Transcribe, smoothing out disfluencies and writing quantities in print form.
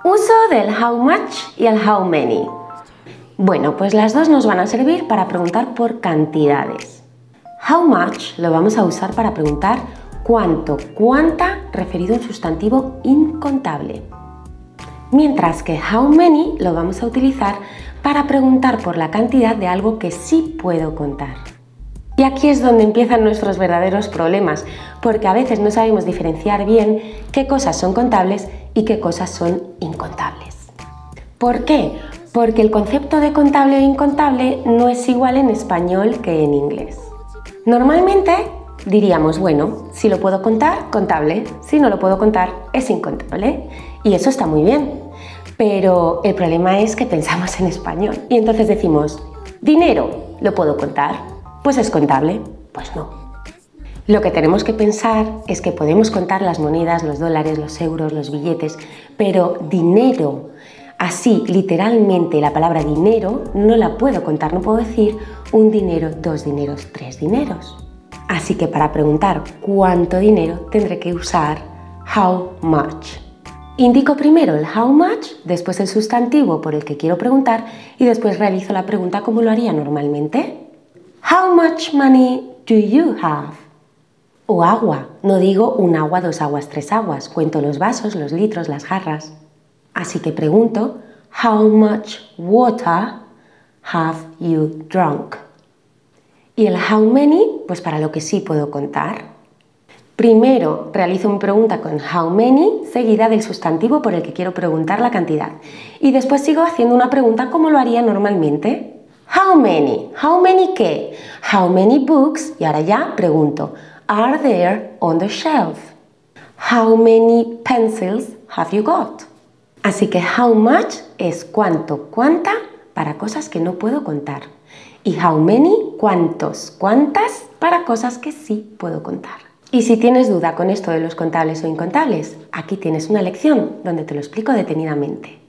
Uso del how much y el how many. Bueno, pues las dos nos van a servir para preguntar por cantidades. How much lo vamos a usar para preguntar cuánto, cuánta, referido a un sustantivo incontable. Mientras que how many lo vamos a utilizar para preguntar por la cantidad de algo que sí puedo contar. Y aquí es donde empiezan nuestros verdaderos problemas, porque a veces no sabemos diferenciar bien qué cosas son contables y qué cosas son incontables. ¿Por qué? Porque el concepto de contable o incontable no es igual en español que en inglés. Normalmente diríamos, bueno, si lo puedo contar, contable, si no lo puedo contar, es incontable. Y eso está muy bien, pero el problema es que pensamos en español y entonces decimos, dinero, ¿lo puedo contar? Pues es contable. Pues no. Lo que tenemos que pensar es que podemos contar las monedas, los dólares, los euros, los billetes, pero dinero, así literalmente la palabra dinero, no la puedo contar, no puedo decir un dinero, dos dineros, tres dineros. Así que para preguntar cuánto dinero tendré que usar how much. Indico primero el how much, después el sustantivo por el que quiero preguntar y después realizo la pregunta como lo haría normalmente. How much money do you have? O agua, no digo un agua, dos aguas, tres aguas, cuento los vasos, los litros, las jarras. Así que pregunto, how much water have you drunk? Y el how many, pues para lo que sí puedo contar. Primero realizo mi pregunta con how many, seguida del sustantivo por el que quiero preguntar la cantidad. Y después sigo haciendo una pregunta como lo haría normalmente. How many? ¿How many qué? How many books? Y ahora ya pregunto, are there on the shelf? How many pencils have you got? Así que how much es cuánto, cuánta para cosas que no puedo contar. Y how many, cuántos, cuántas para cosas que sí puedo contar. Y si tienes duda con esto de los contables o incontables, aquí tienes una lección donde te lo explico detenidamente.